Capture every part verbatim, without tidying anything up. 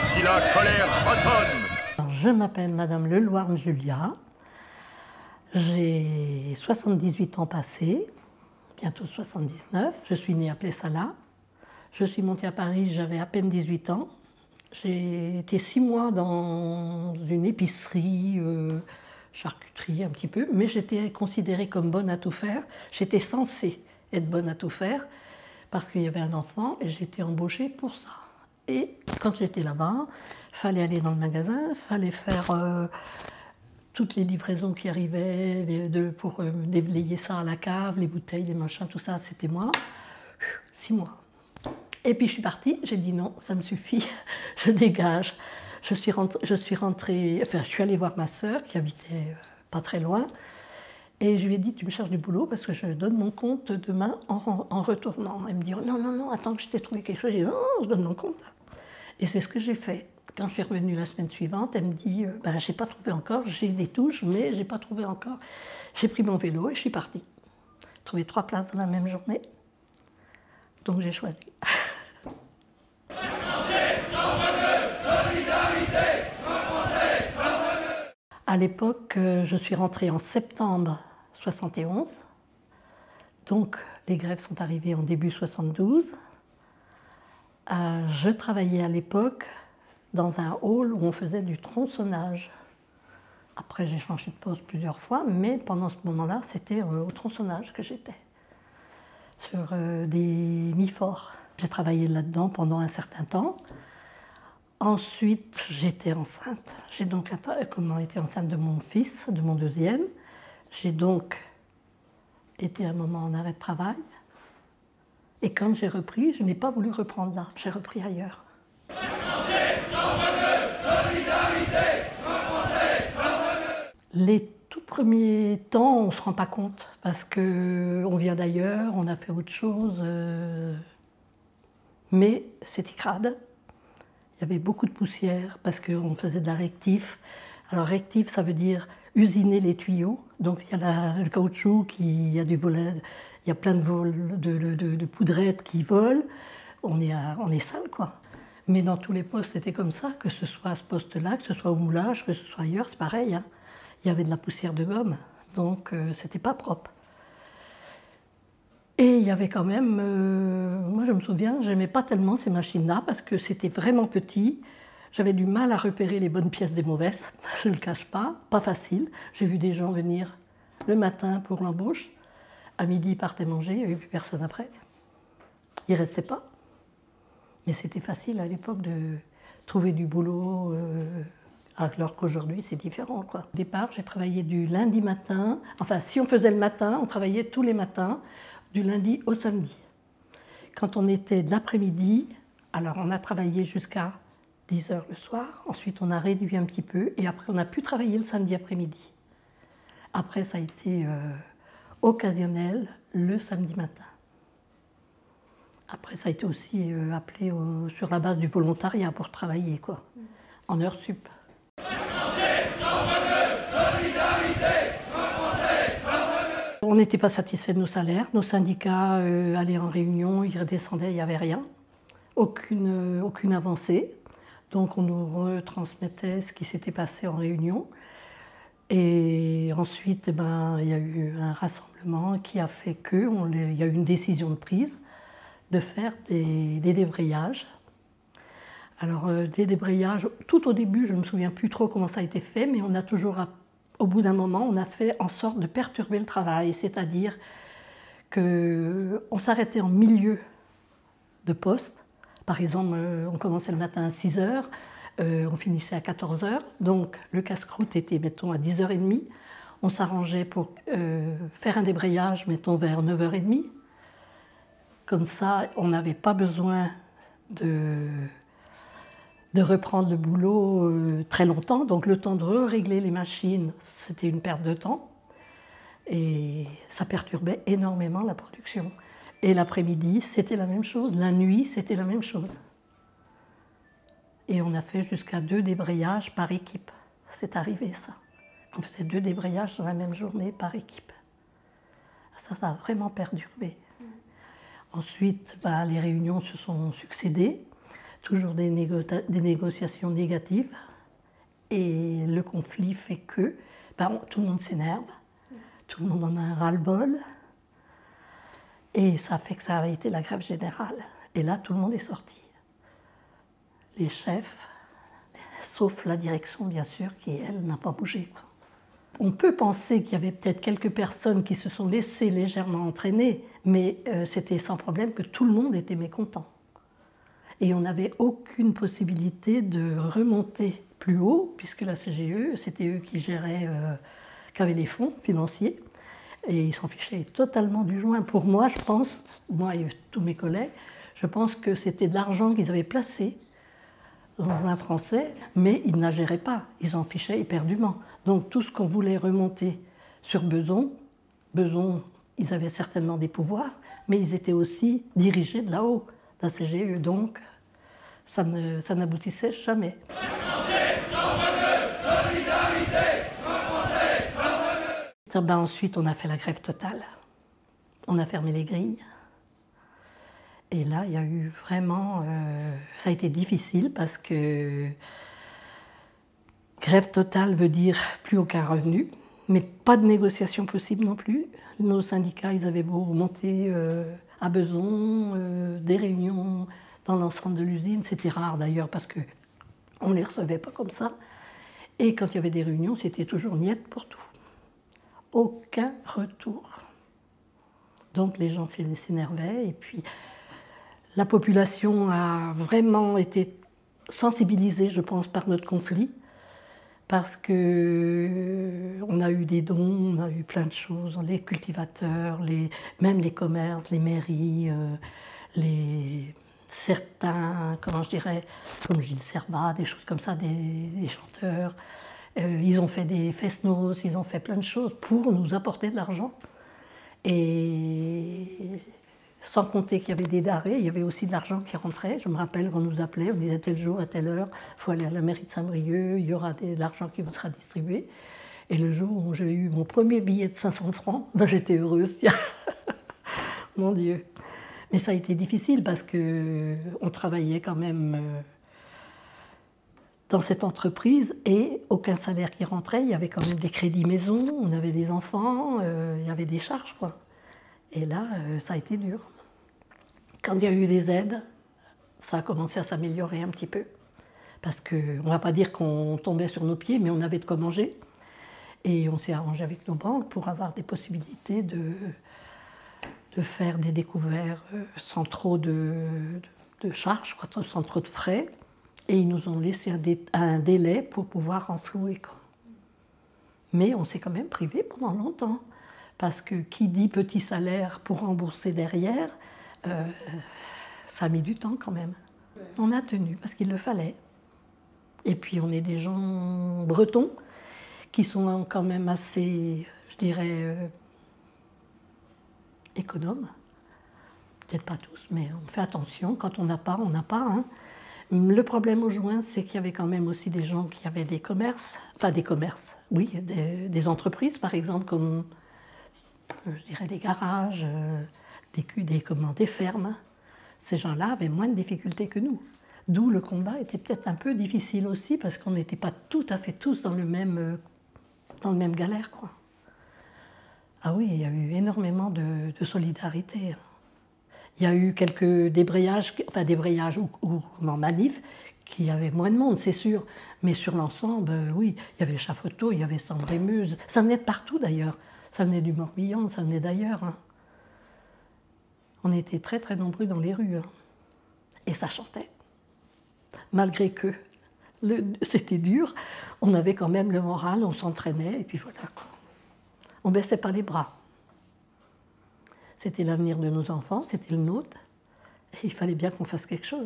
Voici la colère bretonne. Je m'appelle Madame Leloirne Julia. J'ai soixante-dix-huit ans passés, bientôt soixante-dix-neuf. Je suis née à Plessala. Je suis montée à Paris, j'avais à peine dix-huit ans. J'ai été six mois dans une épicerie, euh, charcuterie un petit peu, mais j'étais considérée comme bonne à tout faire. J'étais censée être bonne à tout faire parce qu'il y avait un enfant et j'étais embauchée pour ça. Et quand j'étais là-bas, il fallait aller dans le magasin, il fallait faire euh, toutes les livraisons qui arrivaient les, de, pour euh, déblayer ça à la cave, les bouteilles, les machins, tout ça, c'était moi. Six mois. Et puis je suis partie, j'ai dit non, ça me suffit, je dégage. Je suis rentrée, je suis rentrée, enfin je suis allée voir ma sœur qui habitait euh, pas très loin. Et je lui ai dit, tu me cherches du boulot parce que je donne mon compte demain en, en retournant. Elle me dit, oh, non, non, non, attends que je t'ai trouvé quelque chose. J'ai dit, non, non, je donne mon compte. Et c'est ce que j'ai fait. Quand je suis revenue la semaine suivante, elle me dit, euh, ben, j'ai pas trouvé encore, j'ai des touches, mais j'ai pas trouvé encore. J'ai pris mon vélo et je suis partie. J'ai trouvé trois places dans la même journée. Donc j'ai choisi. À l'époque, je suis rentrée en septembre soixante et onze. Donc les grèves sont arrivées en début soixante-douze. Euh, je travaillais à l'époque dans un hall où on faisait du tronçonnage. Après, j'ai changé de poste plusieurs fois, mais pendant ce moment-là, c'était euh, au tronçonnage que j'étais, sur euh, des mi-forts. J'ai travaillé là-dedans pendant un certain temps. Ensuite, j'étais enceinte. J'ai donc comment, été enceinte de mon fils, de mon deuxième. J'ai donc été un moment en arrêt de travail. Et quand j'ai repris, je n'ai pas voulu reprendre là. J'ai repris ailleurs. Les tout premiers temps, on ne se rend pas compte parce qu'on vient d'ailleurs, on a fait autre chose. Euh, mais c'était crade. Il y avait beaucoup de poussière parce qu'on faisait de la rectif. Alors rectif, ça veut dire usiner les tuyaux. Donc il y a la, le caoutchouc, qui, il y a du volet, il y a plein de, vol, de, de, de, de poudrettes qui volent. On est, à, on est sale, quoi. Mais dans tous les postes, c'était comme ça, que ce soit à ce poste-là, que ce soit au moulage, que ce soit ailleurs, c'est pareil. Hein. Il y avait de la poussière de gomme, donc euh, c'était pas propre. Et il y avait quand même, euh, moi je me souviens, je n'aimais pas tellement ces machines-là parce que c'était vraiment petit. J'avais du mal à repérer les bonnes pièces des mauvaises, je ne le cache pas, pas facile. J'ai vu des gens venir le matin pour l'embauche, à midi ils partaient manger, il n'y avait plus personne après. Ils ne restaient pas. Mais c'était facile à l'époque de trouver du boulot, euh, alors qu'aujourd'hui c'est différent, quoi. Au départ, j'ai travaillé du lundi matin, enfin si on faisait le matin, on travaillait tous les matins, du lundi au samedi. Quand on était de l'après-midi, alors on a travaillé jusqu'à dix heures le soir, ensuite on a réduit un petit peu et après on a pu travailler le samedi après-midi. Après ça a été euh, occasionnel le samedi matin. Après ça a été aussi euh, appelé au, sur la base du volontariat pour travailler, quoi, en heures sup. On n'était pas satisfait de nos salaires, nos syndicats euh, allaient en réunion, ils redescendaient, il n'y avait rien, aucune, euh, aucune avancée. Donc on nous retransmettait ce qui s'était passé en réunion. Et ensuite, eh ben, il y a eu un rassemblement qui a fait qu'il y a eu une décision de prise de faire des, des débrayages. Alors euh, des débrayages, tout au début, je ne me souviens plus trop comment ça a été fait, mais on a toujours... Au bout d'un moment, on a fait en sorte de perturber le travail, c'est-à-dire qu'on s'arrêtait en milieu de poste. Par exemple, on commençait le matin à six heures, on finissait à quatorze heures, donc le casse-croûte était, mettons, à dix heures trente. On s'arrangeait pour euh, faire un débrayage, mettons, vers neuf heures trente. Comme ça, on n'avait pas besoin de... de reprendre le boulot euh, très longtemps, donc le temps de régler les machines, c'était une perte de temps et ça perturbait énormément la production. Et l'après-midi, c'était la même chose, la nuit, c'était la même chose. Et on a fait jusqu'à deux débrayages par équipe, c'est arrivé ça. On faisait deux débrayages dans la même journée par équipe. Ça, ça a vraiment perturbé. Ensuite, bah, les réunions se sont succédées. toujours des, négo des négociations négatives. Et le conflit fait que ben, tout le monde s'énerve, tout le monde en a un ras-le-bol. Et ça fait que ça a été la grève générale. Et là, tout le monde est sorti. Les chefs, sauf la direction, bien sûr, qui, elle, n'a pas bougé, quoi. On peut penser qu'il y avait peut-être quelques personnes qui se sont laissées légèrement entraîner, mais euh, c'était sans problème que tout le monde était mécontent. Et on n'avait aucune possibilité de remonter plus haut, puisque la C G E, c'était eux qui géraient, euh, qui avaient les fonds financiers, et ils s'en fichaient totalement du joint. Pour moi, je pense, moi et tous mes collègues, je pense que c'était de l'argent qu'ils avaient placé dans un français, mais ils ne géraient pas, ils en fichaient éperdument. Donc tout ce qu'on voulait remonter sur Beson, Beson, ils avaient certainement des pouvoirs, mais ils étaient aussi dirigés de là-haut, la C G E, donc ça ne, ça n'aboutissait jamais. Ben ensuite, on a fait la grève totale. On a fermé les grilles. Et là, il y a eu vraiment... Euh, ça a été difficile parce que grève totale veut dire plus aucun revenu, mais pas de négociation possible non plus. Nos syndicats, ils avaient beau monter euh, à Beson, euh, des réunions dans l'ensemble de l'usine. C'était rare d'ailleurs parce qu'on ne les recevait pas comme ça. Et quand il y avait des réunions, c'était toujours niette pour tout. Aucun retour. Donc les gens s'énervaient et puis la population a vraiment été sensibilisée, je pense, par notre conflit, parce qu'on a eu des dons, on a eu plein de choses, les cultivateurs, les, même les commerces, les mairies, euh, les, certains, comment je dirais, comme Gilles Servat, des choses comme ça, des, des chanteurs. Euh, ils ont fait des fest-noz, ils ont fait plein de choses pour nous apporter de l'argent. Et sans compter qu'il y avait des darés, il y avait aussi de l'argent qui rentrait. Je me rappelle qu'on nous appelait, on disait tel jour, à telle heure, il faut aller à la mairie de Saint-Brieuc, il y aura de l'argent qui vous sera distribué. Et le jour où j'ai eu mon premier billet de cinq cents francs, ben j'étais heureuse. Mon Dieu. Mais ça a été difficile parce qu'on travaillait quand même euh, dans cette entreprise et aucun salaire qui rentrait. Il y avait quand même des crédits maison, on avait des enfants, euh, il y avait des charges, quoi. Et là, euh, ça a été dur. Quand il y a eu des aides, ça a commencé à s'améliorer un petit peu. Parce qu'on ne va pas dire qu'on tombait sur nos pieds, mais on avait de quoi manger. Et on s'est arrangé avec nos banques pour avoir des possibilités de, de faire des découvertes sans trop de, de charges, sans trop de frais. Et ils nous ont laissé un, dé, un délai pour pouvoir renflouer, quoi. Mais on s'est quand même privé pendant longtemps. Parce que qui dit petit salaire pour rembourser derrière, euh, ça a mis du temps quand même. On a tenu parce qu'il le fallait. Et puis on est des gens bretons qui sont quand même assez, je dirais, euh, économes. Peut-être pas tous, mais on fait attention. Quand on n'a pas, on n'a pas. Hein. Le problème au joint, c'est qu'il y avait quand même aussi des gens qui avaient des commerces, enfin des commerces, oui, des, des entreprises par exemple, comme je dirais des garages, des, des, comment, des fermes. Ces gens-là avaient moins de difficultés que nous. D'où le combat était peut-être un peu difficile aussi, parce qu'on n'était pas tout à fait tous dans le même, dans le même galère, quoi. Ah oui, il y a eu énormément de, de solidarité. Il y a eu quelques débrayages, enfin débrayages ou, ou en manif, qui avaient moins de monde, c'est sûr. Mais sur l'ensemble, oui, il y avait Chafoteau, il y avait Sambre-et-Meuse. Ça venait de partout d'ailleurs. Ça venait du Morbihan, ça venait d'ailleurs. Hein. On était très très nombreux dans les rues. Hein. Et ça chantait. Malgré que c'était dur, on avait quand même le moral, on s'entraînait, et puis voilà. Quoi. On ne baissait pas les bras. C'était l'avenir de nos enfants, c'était le nôtre, et il fallait bien qu'on fasse quelque chose.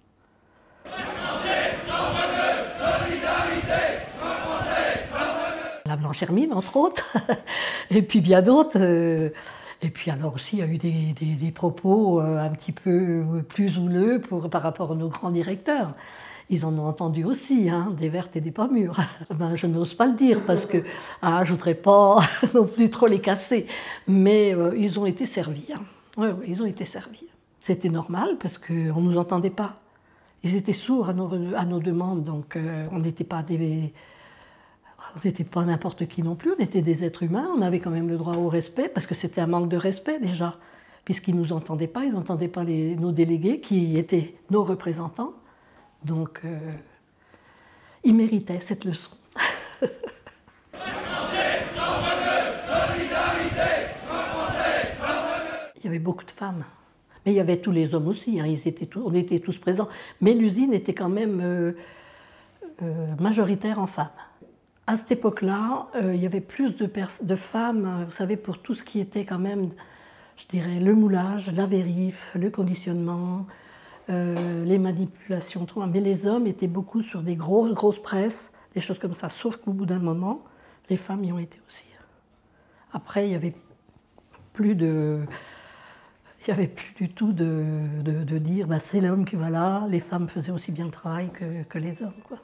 La Blanche-Hermine, entre autres, et puis bien d'autres. Euh, et puis alors aussi, il y a eu des, des, des propos euh, un petit peu plus houleux pour, par rapport à nos grands directeurs. Ils en ont entendu aussi, hein, des vertes et des pas mûres. Ben, je n'ose pas le dire parce que ah, je ne voudrais pas non plus trop les casser. Mais euh, ils ont été servis. Hein. Oui, oui, ils ont été servis. C'était normal parce qu'on ne nous entendait pas. ils étaient sourds à nos, à nos demandes, donc euh, on n'était pas des... On n'était pas n'importe qui non plus, on était des êtres humains, on avait quand même le droit au respect, parce que c'était un manque de respect déjà, puisqu'ils ne nous entendaient pas, ils n'entendaient pas les, nos délégués, qui étaient nos représentants. Donc, euh, ils méritaient cette leçon. Il y avait beaucoup de femmes, mais il y avait tous les hommes aussi, hein, ils étaient tous, on était tous présents. Mais l'usine était quand même euh, euh, majoritaire en femmes. À cette époque-là, euh, il y avait plus de, de femmes, vous savez, pour tout ce qui était quand même, je dirais, le moulage, la vérif, le conditionnement, euh, les manipulations, tout. Mais les hommes étaient beaucoup sur des grosses, grosses presses, des choses comme ça, sauf qu'au bout d'un moment, les femmes y ont été aussi. Après, il n'y avait plus de... Il n'y avait plus du tout de, de, de dire bah, c'est l'homme qui va là, les femmes faisaient aussi bien le travail que, que les hommes, quoi.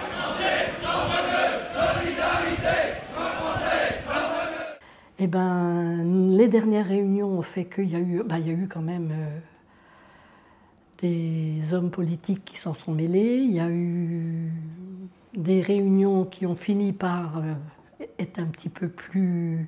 Eh ben, les dernières réunions ont fait qu'il y a eu, ben, il y a eu quand même euh, des hommes politiques qui s'en sont mêlés. Il y a eu des réunions qui ont fini par euh, être un petit peu plus...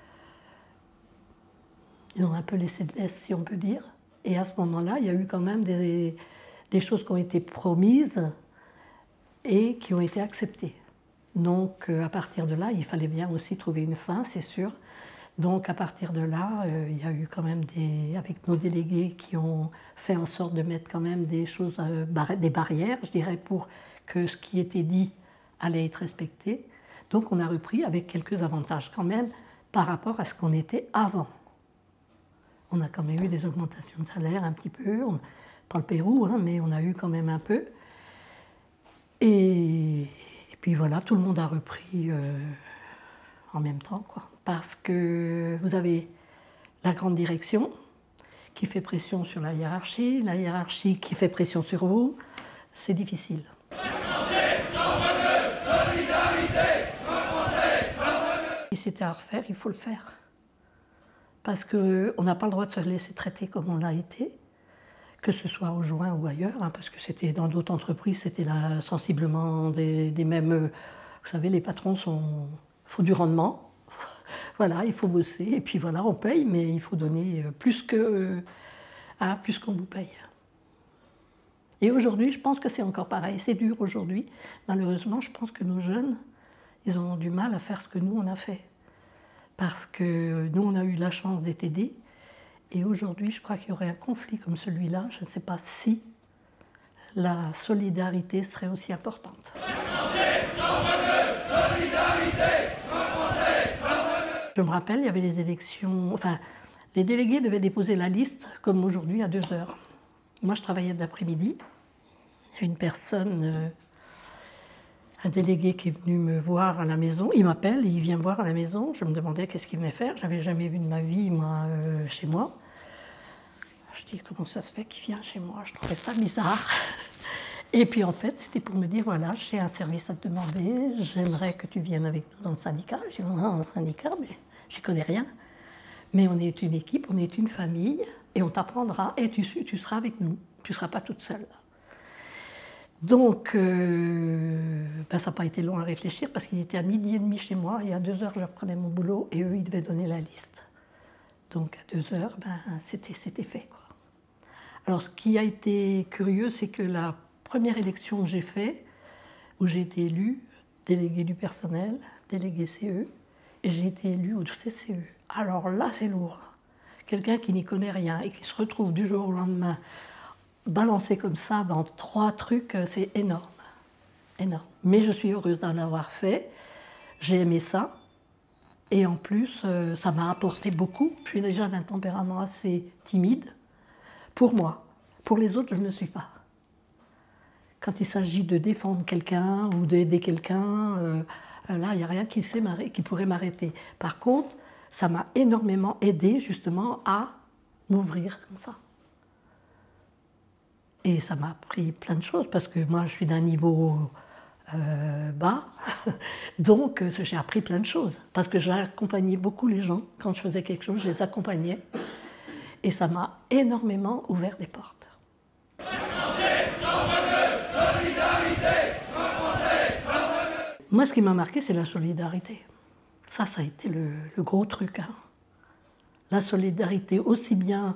Ils ont un peu laissé de l'est, si on peut dire. Et à ce moment-là, il y a eu quand même des, des choses qui ont été promises et qui ont été acceptées. Donc, à partir de là, il fallait bien aussi trouver une fin, c'est sûr. Donc, à partir de là, euh, il y a eu quand même des, avec nos délégués qui ont fait en sorte de mettre quand même des choses, euh, bar des barrières, je dirais, pour que ce qui était dit allait être respecté. Donc, on a repris avec quelques avantages quand même par rapport à ce qu'on était avant. On a quand même eu des augmentations de salaire un petit peu, on, pas le Pérou, hein, mais on a eu quand même un peu. Et, et puis voilà, tout le monde a repris euh, en même temps, quoi. Parce que vous avez la grande direction qui fait pression sur la hiérarchie, la hiérarchie qui fait pression sur vous, c'est difficile. Si c'était à refaire, il faut le faire. Parce qu'on n'a pas le droit de se laisser traiter comme on l'a été, que ce soit au Joint ou ailleurs, hein, parce que c'était dans d'autres entreprises, c'était là sensiblement des, des mêmes... Vous savez, les patrons sont... Il faut du rendement. Voilà, il faut bosser, et puis voilà, on paye, mais il faut donner plus que, hein, plus qu'on vous paye. Et aujourd'hui, je pense que c'est encore pareil, c'est dur aujourd'hui. Malheureusement, je pense que nos jeunes, ils ont du mal à faire ce que nous, on a fait. Parce que nous, on a eu la chance d'être aidés, et aujourd'hui, je crois qu'il y aurait un conflit comme celui-là, je ne sais pas si la solidarité serait aussi importante. Je me rappelle, il y avait les élections, enfin, les délégués devaient déposer la liste, comme aujourd'hui, à deux heures. Moi, je travaillais de l'après-midi. Il y a une personne, euh, un délégué qui est venu me voir à la maison. Il m'appelle, il vient me voir à la maison. Je me demandais qu'est-ce qu'il venait faire. Je n'avais jamais vu de ma vie, moi, euh, chez moi. Je dis, comment ça se fait qu'il vient chez moi? Je trouvais ça bizarre. Et puis, en fait, c'était pour me dire, voilà, j'ai un service à te demander. J'aimerais que tu viennes avec nous dans le syndicat. J'ai dit, dans un syndicat, mais j'y connais rien. Mais on est une équipe, on est une famille, et on t'apprendra, et tu, tu seras avec nous. Tu ne seras pas toute seule. Donc, euh, ben, ça n'a pas été long à réfléchir, parce qu'il était à midi et demi chez moi, et à deux heures, je reprenais mon boulot, et eux, ils devaient donner la liste. Donc, à deux heures, ben, c'était c'était fait, quoi. Alors, ce qui a été curieux, c'est que la première élection que j'ai faite, où j'ai été élue déléguée du personnel, déléguée C E, et j'ai été élue au C C E. Alors là, c'est lourd. Quelqu'un qui n'y connaît rien et qui se retrouve du jour au lendemain balancé comme ça dans trois trucs, c'est énorme. Énorme. Mais je suis heureuse d'en avoir fait. J'ai aimé ça. Et en plus, ça m'a apporté beaucoup. Je suis déjà d'un tempérament assez timide. Pour moi. Pour les autres, je ne le suis pas. Quand il s'agit de défendre quelqu'un ou d'aider quelqu'un, euh, là, il n'y a rien qui, sait qui pourrait m'arrêter. Par contre, ça m'a énormément aidé justement à m'ouvrir comme ça. Et ça m'a appris plein de choses, parce que moi, je suis d'un niveau euh, bas, donc j'ai appris plein de choses. Parce que j'ai accompagné beaucoup les gens. Quand je faisais quelque chose, je les accompagnais. Et ça m'a énormément ouvert des portes. Moi, ce qui m'a marqué, c'est la solidarité. Ça, ça a été le, le gros truc. Hein. La solidarité, aussi bien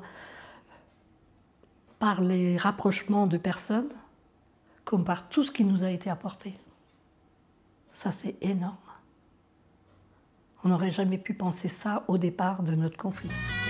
par les rapprochements de personnes, comme par tout ce qui nous a été apporté. Ça, c'est énorme. On n'aurait jamais pu penser ça au départ de notre conflit.